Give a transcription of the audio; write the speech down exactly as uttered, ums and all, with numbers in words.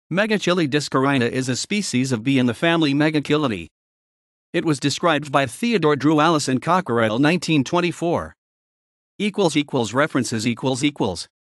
Megachile Discorhina is a species of bee in the family Megachilidae. It was described by Theodore Dru Alison Cockerell nineteen twenty-four. References equals equals